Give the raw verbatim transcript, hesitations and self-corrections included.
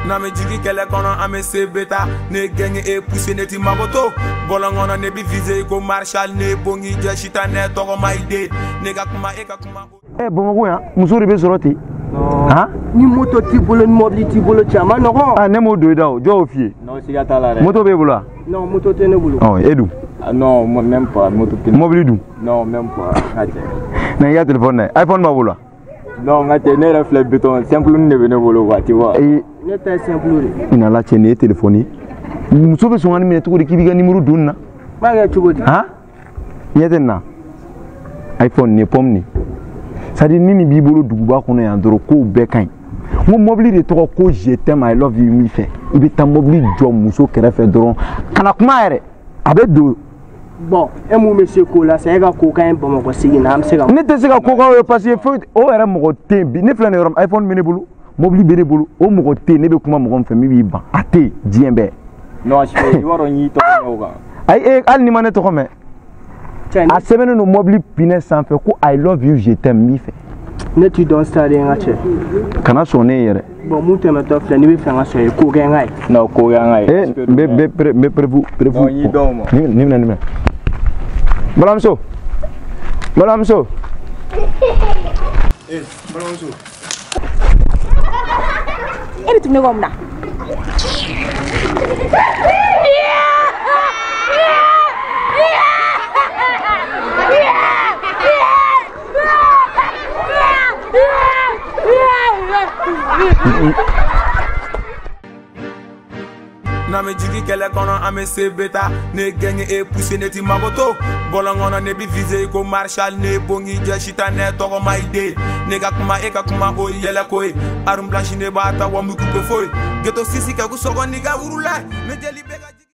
Na me jigi kele kono ame se beta ne genge e pousse ne ti magoto bolongono ne bi visé ko marshal ne bongi je shita ne togo maide ne ga kuma e ka kuma eh Bamako ya muso de be soroti ah ni moto ti bolo ni mobile ti bolo chama no ah ne mo do da o jo ofie non si gata la moto be bolo non moto te ne bolo oh edu ah, non même pas moto te mobile du non même pas ngate na ya téléphone iPhone ba bolo non ngate ne reflet béton simple ne be ne bolo quoi tu vois et ne ta simple ina la chaîne téléphone muso be songani mine to ko kibiga numéro dunna ba ga tugodi ha yetenna iPhone ni pom ni sadi nini bi bolo duguba kono ya ndoro ko be kan mo mobile de to ko je t'aime I love you mi fait ibi ta mobile jo muso kere fe doron kana kuma yere abe do bon e mu monsieur ko la c'est ga ko kan bon ko sigi na am se ga ne te se ga ko ko parce que faut o ere mo te bi ne flane rom iPhone mini bulu mobile bere bulu o mo te ne be kuma mo fe mi bi ba ate diembe non je fais waro ni to no ga ay e al ni mané to ko me a semaine no mobile pine sans fait ko I love you je t'aime mi fait ne tu don stade ngache kana sonné yere bon mu te meto fle ni be fa ngaso e ko ga ngai no ko ga ngai eh be be be prévu prévu non ni do mo ni ni na ni me balamso balamso eh balamso e tu me gomna na me jigi kele kono ame se beta ne genge e pousse ne ti magoto bolongono ne bi visé ko marshal ne bongi je shita ne togo maide ne ga kuma e ka kuma o yele koy arum blanche ne bata wa mu ko foy geto sisi ka ku sogo ni ga urula me jeli bega